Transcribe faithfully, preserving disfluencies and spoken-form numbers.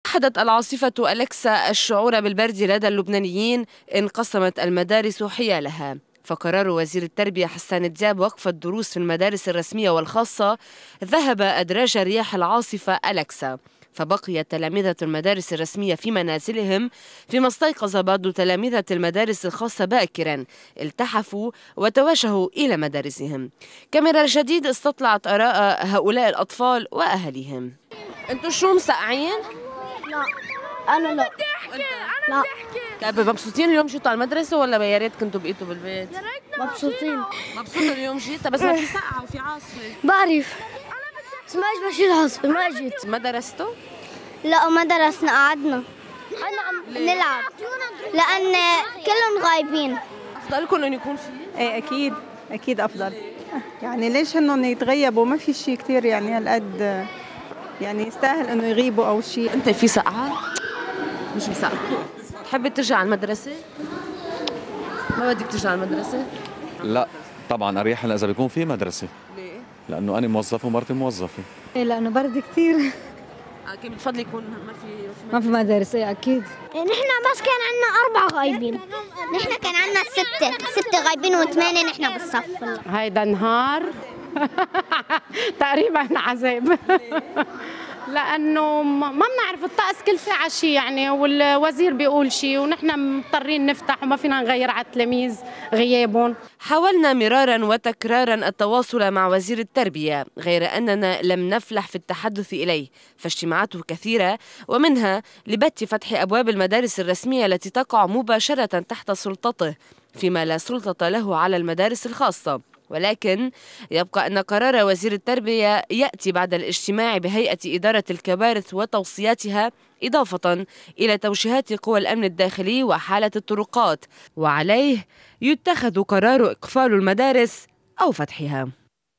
أحدت العاصفة أليكسا الشعور بالبرد لدى اللبنانيين، انقسمت المدارس حيالها. فقرار وزير التربية حسان دياب وقف الدروس في المدارس الرسمية والخاصة ذهب أدراج رياح العاصفة أليكسا، فبقي تلاميذة المدارس الرسمية في منازلهم، فيما استيقظ بعض تلاميذة المدارس الخاصة باكرا، التحفوا وتوجهوا إلى مدارسهم. كاميرا الجديد استطلعت آراء هؤلاء الأطفال وأهاليهم. أنتوا شو مسقعين؟ لا أنا لا بدي أحكي أنا بدي أحكي. مبسوطين اليوم جيتوا على المدرسة ولا يا ريت كنتوا بقيتوا بالبيت؟ مبسوطين. مبسوطة اليوم جيتوا بس ما في سقعة وفي عاصفة. بعرف بس ما ايش بشيل العاصفة ما جيت. ما درستوا؟ لا ما درسنا قعدنا أنا عم نلعب لأن كلهم غايبين. أفضل لكم إنه يكون في؟ إيه أكيد أكيد أفضل. يعني ليش هنن يتغيبوا؟ ما في شيء كثير يعني هالقد يعني يستاهل إنه يغيبوا أو شيء. أنت في سقعة؟ مش مسقعة. تحبي ترجع على المدرسة؟ ما بدك ترجع على المدرسة؟ لا طبعا أريح إذا بيكون في مدرسة. ليه؟ لأنه أنا موظف ومرتي موظفة. إيه لأنه برد كثير. أكيد بفضل يكون ما في ما في مدارس. إيه أكيد. نحن بس كان عندنا أربعة غايبين. نحن كان عندنا ستة ستة غايبين وثمانية نحن بالصف. هيدا نهار تقريبا عذاب. لأنه ما بنعرف الطقس كل ساعة شيء يعني، والوزير بيقول شيء ونحن مضطرين نفتح وما فينا نغير على التلاميذ غيابهم. حاولنا مرارا وتكرارا التواصل مع وزير التربية، غير أننا لم نفلح في التحدث إليه، فاجتماعاته كثيرة ومنها لبت فتح أبواب المدارس الرسمية التي تقع مباشرة تحت سلطته، فيما لا سلطة له على المدارس الخاصة. ولكن يبقى أن قرار وزير التربية يأتي بعد الاجتماع بهيئة إدارة الكوارث وتوصياتها، إضافة إلى توجيهات قوى الأمن الداخلي وحالة الطرقات، وعليه يتخذ قرار إقفال المدارس أو فتحها.